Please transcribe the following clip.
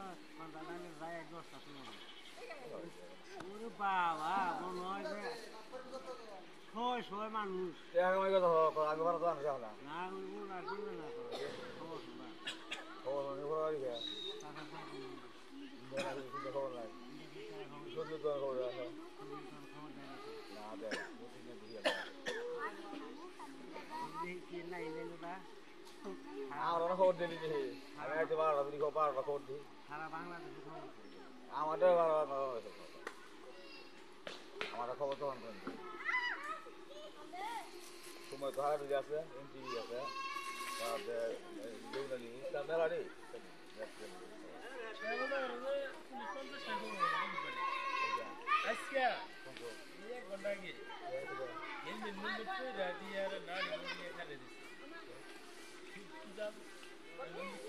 ওরে বাবা মনে হয় যে ছয় ছয় মানুষ আগে ভাড়া তো আনছে আমরা না ওনার জন্য না খবর শোনা খবর নেই খবর আছে টাকা চাকরি খবর নাই সত্যি তো খবর আছে খবর দেয় না দেয় প্রতিদিন দেখি নাই না আমরা খবর দিলি যে আমি আইতে বারোটা দিদি বারোটা খবর দিই সারা বাংলাদেশে খবর আমাদের বারোটা আমাদের খবর তখন সময় তো হারা দিদি আছে এনটিভি আছে তারপরে যৌনানি ইসলাম মেলা নেই আজকে এক ঘন্টা আগে এমনি মূল্য রাজি আর না এখানে দিচ্ছে